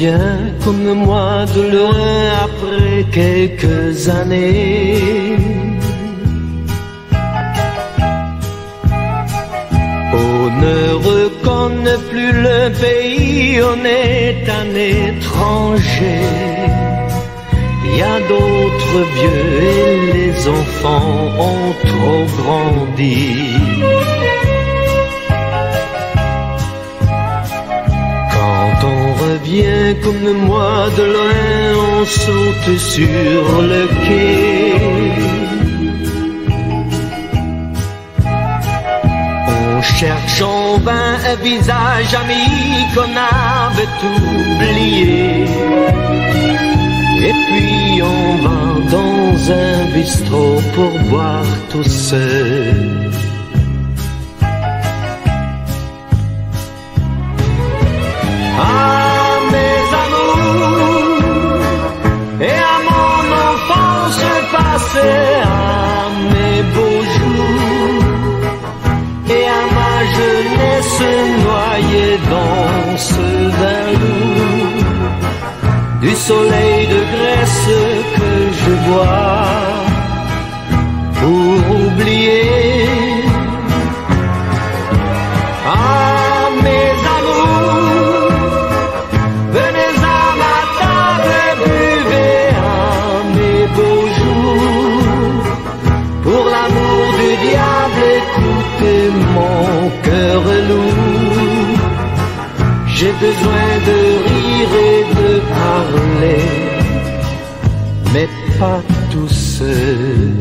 revient comme moi de loin après quelques années. On ne reconnaît plus le pays, on est un étranger. Il y a d'autres vieux et les enfants ont trop grandi. Quand on revient comme moi de loin, on saute sur le quai. On cherche en vain un visage ami qu'on avait oublié. Et puis on va dans un bistrot pour boire tout seul. Ah mes amours, et à mon enfance passée, à mes beaux jours, et à ma jeunesse noyée dans ce vin lourd, du soleil de Grèce que je bois pour oublier. Ah mes amours, venez à ma table et buvez à mes beaux jours. Pour l'amour du diable, écoutez mon cœur lourd. J'ai besoin de rire et de parler, mais pas tout seul.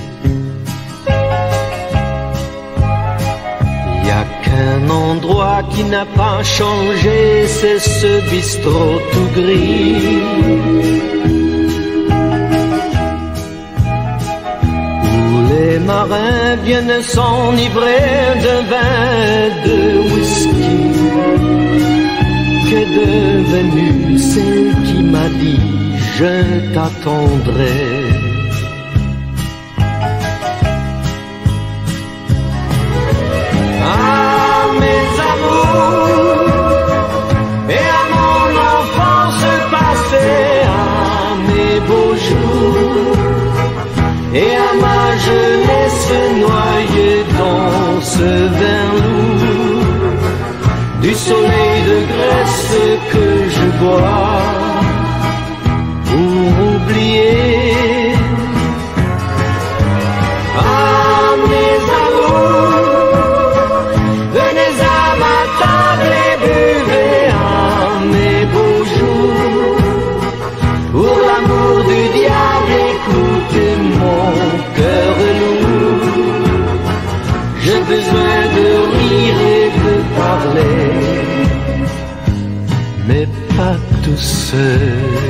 Y a qu'un endroit qui n'a pas changé, c'est ce bistrot tout gris, où les marins viennent s'enivrer de vin et de whisky. Qu'est devenue celle qui m'a dit je t'attendrai? Ah mes amours, et à mon enfance passée, à mes beaux jours, et à ma jeunesse noyée dans ce vin lourd, du soleil de Grèce que je bois pour oublier. Ah mes amours, venez à ma table et buvez à mes beaux jours. Pour l'amour du diable, écoutez mon cœur lourd. J'ai besoin de rire et de parler, mais pas tout seul.